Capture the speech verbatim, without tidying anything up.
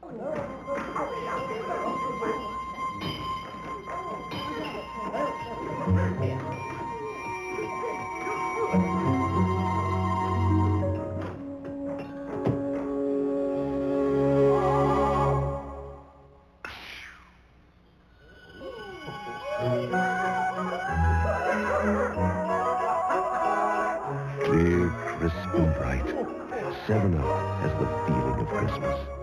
Clear, crisp, and bright. Seven Up has the feeling of Christmas.